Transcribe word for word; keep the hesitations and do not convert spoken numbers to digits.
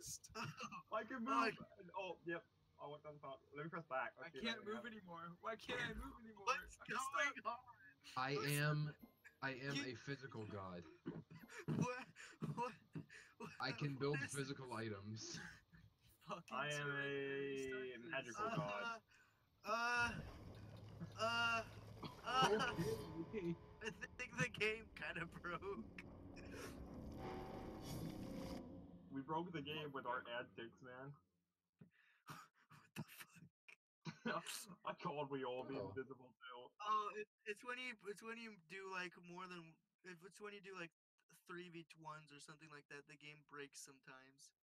boost. I can move. Oh, I- and- Oh, yep. I went down the top. Let me press back. I Let's see if can't anything move happens. anymore. Why can't I move anymore? What's I'm going stuck. on? I am, I am You- a physical god. What? What? what I can what build is- physical items. Fucking I am Terry, a stuck this. magical Uh, god. uh, uh, uh, Okay. I think the game kind of broke. We broke the game with our antics, man. What the fuck? I called we all be Oh. invisible too. Oh, it, it's when you it's when you do like more than if it's when you do like three v ones or something like that. The game breaks sometimes.